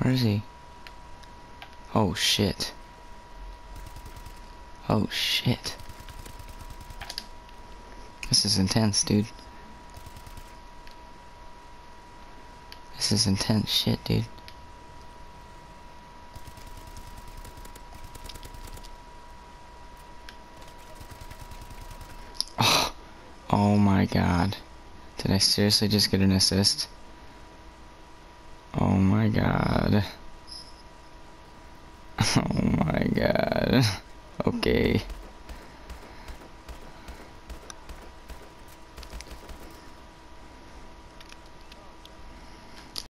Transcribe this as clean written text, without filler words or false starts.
Where is he? Oh shit. Oh shit. This is intense, dude. This is intense shit, dude. Oh, oh my god. Did I seriously just get an assist? Oh my god. Oh my god. Okay.